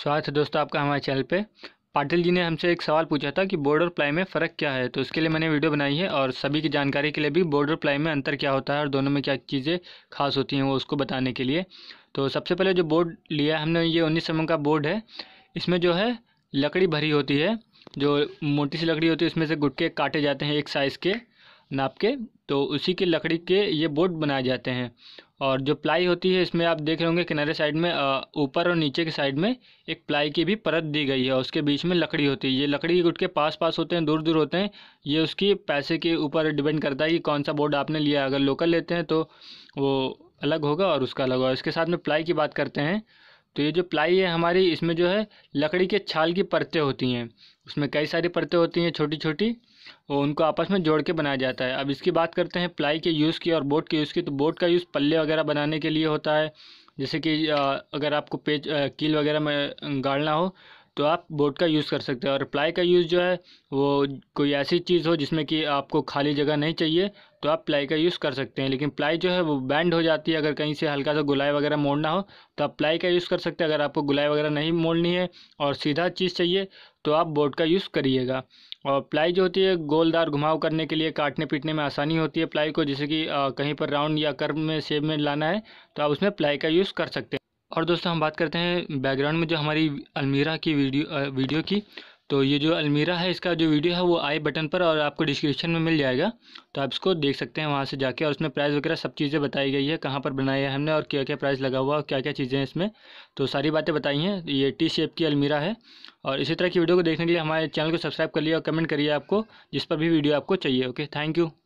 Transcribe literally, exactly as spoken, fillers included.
स्वागत है दोस्तों आपका हमारे चैनल पे। पाटिल जी ने हमसे एक सवाल पूछा था कि बोर्ड और प्लाई में फ़र्क क्या है, तो उसके लिए मैंने वीडियो बनाई है और सभी की जानकारी के लिए भी बोर्ड और प्लाई में अंतर क्या होता है और दोनों में क्या चीज़ें खास होती हैं वो उसको बताने के लिए। तो सबसे पहले जो बोर्ड लिया है हमने, ये उन्नीस एम एम का बोर्ड है। इसमें जो है लकड़ी भरी होती है, जो मोटी सी लकड़ी होती है, इसमें से गुटके काटे जाते हैं एक साइज़ के नाप के, तो उसी की लकड़ी के ये बोर्ड बनाए जाते हैं। और जो प्लाई होती है, इसमें आप देख रहे होंगे किनारे साइड में ऊपर और नीचे की साइड में एक प्लाई की भी परत दी गई है और उसके बीच में लकड़ी होती है। ये लकड़ी के गुटके पास पास होते हैं, दूर दूर होते हैं। ये उसकी पैसे के ऊपर डिपेंड करता है कि कौन सा बोर्ड आपने लिया। अगर लोकल लेते हैं तो वो अलग होगा और उसका अलग होगा। इसके साथ में प्लाई की बात करते हैं तो ये जो प्लाई है हमारी, इसमें जो है लकड़ी के छाल की परतें होती हैं। उसमें कई सारी परतें होती हैं छोटी छोटी, और उनको आपस में जोड़ के बनाया जाता है। अब इसकी बात करते हैं प्लाई के यूज़ की और बोर्ड के यूज़ की। तो बोर्ड का यूज़ पल्ले वगैरह बनाने के लिए होता है, जैसे कि अगर आपको पेज कील वगैरह में गाड़ना हो तो आप बोर्ड का यूज़ कर सकते हैं। और प्लाई का यूज़ जो है वो कोई ऐसी चीज़ हो जिसमें कि आपको खाली जगह नहीं चाहिए तो आप प्लाई का यूज़ कर सकते हैं। लेकिन प्लाई जो है वो बैंड हो जाती है, अगर कहीं से हल्का सा गुलाई वगैरह मोड़ना हो तो आप प्लाई का यूज़ कर सकते हैं। अगर आपको गुलाई वगैरह नहीं मोड़नी है और सीधा चीज़ चाहिए तो आप बोर्ड का यूज़ करिएगा। और प्लाई जो होती है गोलदार घुमाव करने के लिए, काटने पीटने में आसानी होती है प्लाई को, जैसे कि कहीं पर राउंड या कर्व में शेप में लाना है तो आप उसमें प्लाई का यूज़ कर सकते हैं। और दोस्तों हम बात करते हैं बैकग्राउंड में जो हमारी अलमीरा की वीडियो वीडियो की। तो ये जो अलमीरा है, इसका जो वीडियो है वो आई बटन पर और आपको डिस्क्रिप्शन में मिल जाएगा, तो आप इसको देख सकते हैं वहाँ से जाके। और उसमें प्राइस वगैरह सब चीज़ें बताई गई है, कहाँ पर बनाई है हमने और क्या क्या प्राइस लगा हुआ और क्या क्या चीज़ें हैं इसमें, तो सारी बातें बताई हैं। ये टी शेप की अलमीरा है। और इसी तरह की वीडियो को देखने के लिए हमारे चैनल को सब्सक्राइब कर लिया और कमेंट करिए आपको जिस पर भी वीडियो आपको चाहिए। Okay, thank you.